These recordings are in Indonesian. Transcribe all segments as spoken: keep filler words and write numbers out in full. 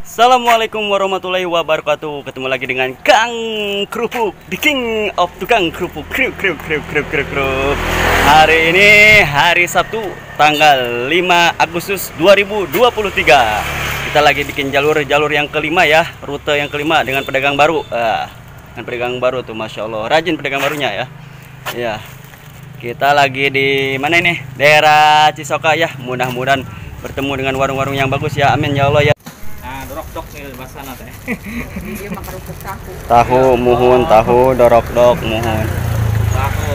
Assalamualaikum warahmatullahi wabarakatuh. Ketemu lagi dengan Kang Kerupuk, the king of tukang kerupuk. Kruk kruk kruk kruk kruk kruk. Hari ini hari Sabtu tanggal lima Agustus dua ribu dua puluh tiga. Kita lagi bikin jalur-jalur yang kelima ya, rute yang kelima dengan pedagang baru. Ah, dengan pedagang baru tuh, masya Allah, rajin pedagang barunya ya. Ya, kita lagi di mana ini? Daerah Cisoka ya. Mudah-mudahan bertemu dengan warung-warung yang bagus ya. Amin ya Allah ya. Dorok-dok nih bahasana teh. Dia makan rupuk tahu. Tahu muhun, tahu dorok-dok muhun. Tahu.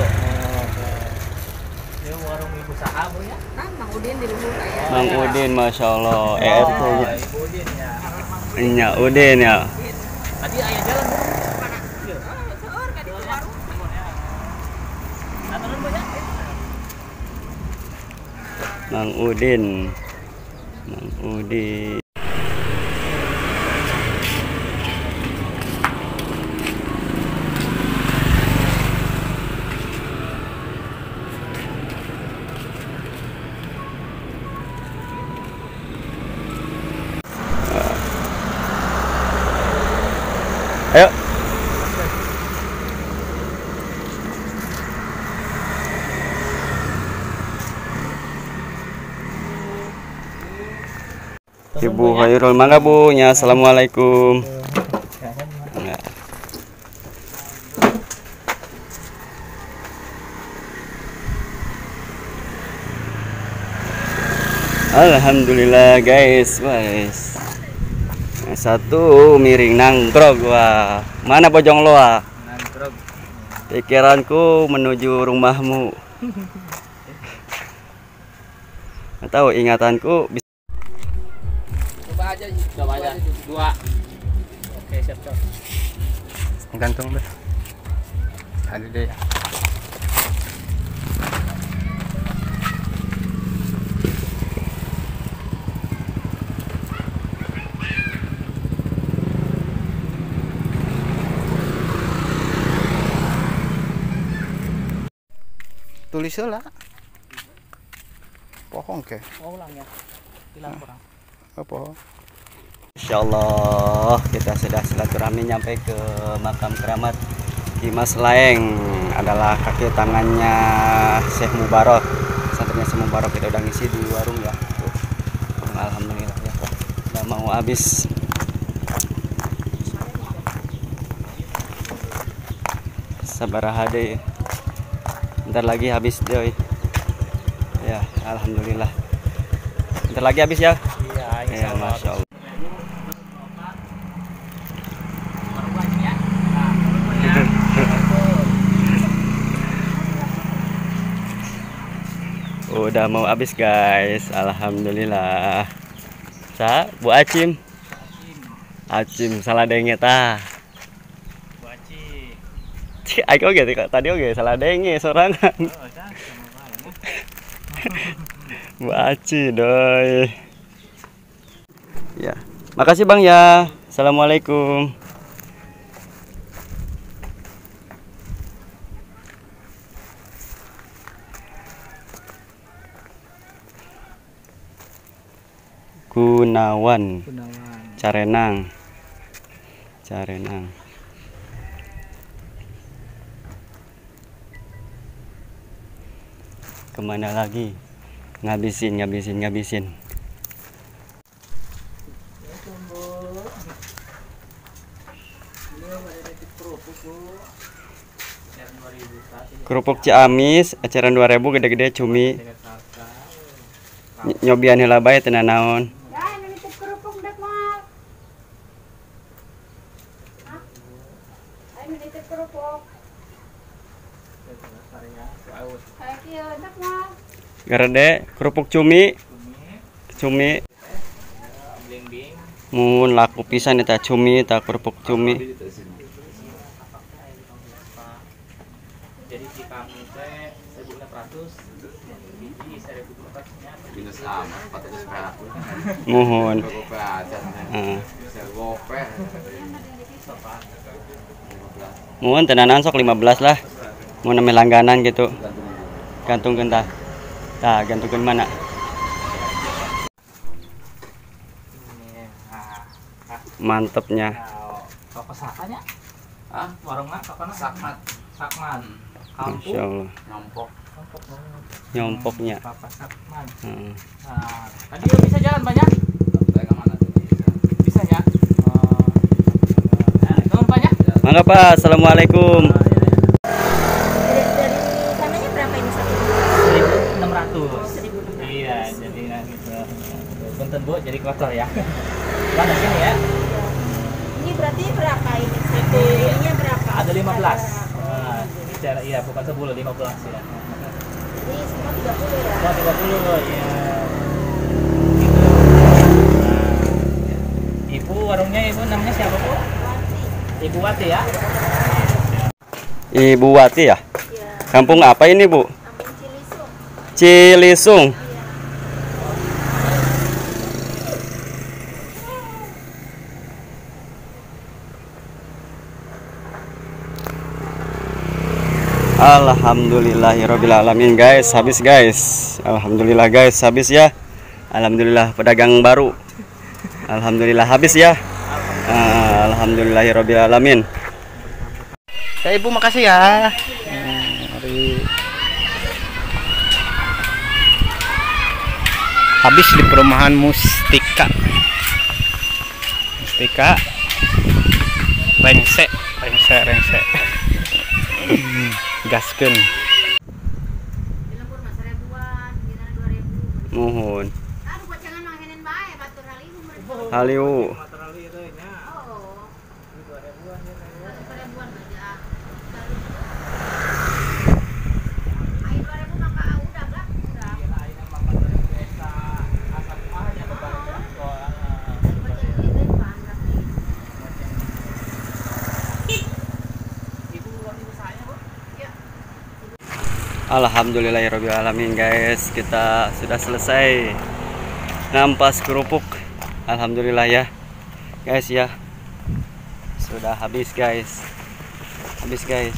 Dia warung ibu saha Bu ya? Kan Mang Udin di luhur aya. Mang Udin, masya Allah. Eh, Oh, itu Ibu Udin ya. Nya Udin ya. Tadi ayah jalan Bu. Mana? Ah, seueur ka di warung. Nah, turun Bu ya. Mang Udin, Mang Udin. Ayo. Ibu Khairul, mangga Bu nya. Assalamualaikum. Ya. Alhamdulillah guys, guys. Satu miring nangkrog. Wah, mana bojong loa? Nangkrog. Pikiranku menuju rumahmu. Atau ingatanku bisa. Coba aja, coba aja. Dua. Oke, siap, siap. Gantung deh. Ada deh. Tulis lah pohon ke Oh, ulang ya. Hilang kurang. apa Insyaallah kita sudah silaturahmi nyampe ke makam keramat Dimas Laeng, adalah kaki tangannya Syekh Mubarak. Santrinya Syekh Mubarak kita udah ngisi di warung ya. Tuh. Alhamdulillah ya. Udah mau habis. Sabar hade. Bentar lagi habis deh. Ya, alhamdulillah. Bentar lagi habis ya. Iya, Ya, insyaallah. masya Allah. Baru lagi ya. Nah, turun ya. Udah mau habis guys, alhamdulillah. Sa, Bu Acim. Acim salah denge tah. Baci. Cik, aku oke tadi oke salah denge sorangan. Oh, kan sama banget. Bu Aci doi. Ya, makasih Bang ya. Assalamualaikum. Gunawan, Gunawan. Carenang, Carenang. Kemana lagi? Ngabisin, ngabisin, ngabisin. Kerupuk Ciamis, eceran dua ribu gede-gede cumi. Ny- Nyobian heula bae teu naon. Ya, ini nitip kerupuk dak mal. Hah? Ayo nitip kerupuk. Kayak kieu dak mal. Garede kerupuk cumi, cumi. Bling-bling. Mun laku pisan eta cumi, eta kerupuk cumi. Jadi si kami teh seribu enam ratus biji seribu dua ratus-nya minus sama empat ratus perak Muhun. gope aja Heeh. bisa gope Muhun tenanan sok lima belas lah. Mau name langganan gitu. Gantungkeun tah. Tah, gantungkeun mana? ini. Nah, mantepnya. Toko sakanya? Ah, Warungnya kakaknya? sakmat. Sakman. Masya Allah. Nyompok. Kampung. Nyompoknya. Papa Sakman. Heeh. Nah, tadi bisa jalan banyak? Sampai ke mana tadi? Bisa ya? Oh. Nah, nuhun Pak ya? Mangga Pak, assalamualaikum. Dari, dari sananya berapa ini satu? seribu enam ratus. seribu enam ratus. Iya, jadi nah gitu. Punten Bu, jadi kotor ya. Mana sini ya? Ini berarti berapa ini? Satu Ini ininya berapa? Ada lima belas. Secara- Nah, secara iya bukan sepuluh, lima belas ya. Ini semua tiga puluh ya? Oh, tiga puluh ya. Gitu. Nah, Ibu warungnya Ibu namanya siapa Bu? Wati. Ibu Wati ya? Ibu Wati ya? Iya. Kampung apa ini Bu? Kampung Cilisung. Cilisung. Iya. Alhamdulillahirobbilalamin guys, habis guys. Alhamdulillah guys, habis ya. Alhamdulillah pedagang baru. Alhamdulillah habis ya. Ah, Alhamdulillahirobbilalamin. Ya Ibu makasih ya. Mari. Habis di perumahan Mustika. Mustika. Rengsek, rengsek, rengsek. Gaskeun. Dilempur mas ribuan, gimana dua ribu? Mohon. Aduh, jangan manginin bae, batur halimu mereka. Haliu. Oh. Satu ribuan aja. Ayo dua ribu maka udah enggak? Udah. Alhamdulillahirobbilalamin guys, kita sudah selesai ngampas kerupuk. Alhamdulillah ya guys ya, sudah habis guys, habis guys,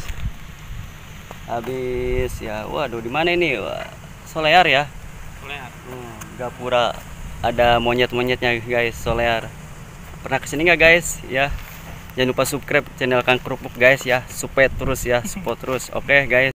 habis ya. Waduh, di mana ini? Wah, Solear ya. Hmm, Gapura ada monyet-monyetnya guys, Solear. Pernah kesini nggak guys ya? Jangan lupa subscribe channel Kang Kerupuk guys ya, support terus ya, support terus. Oke guys.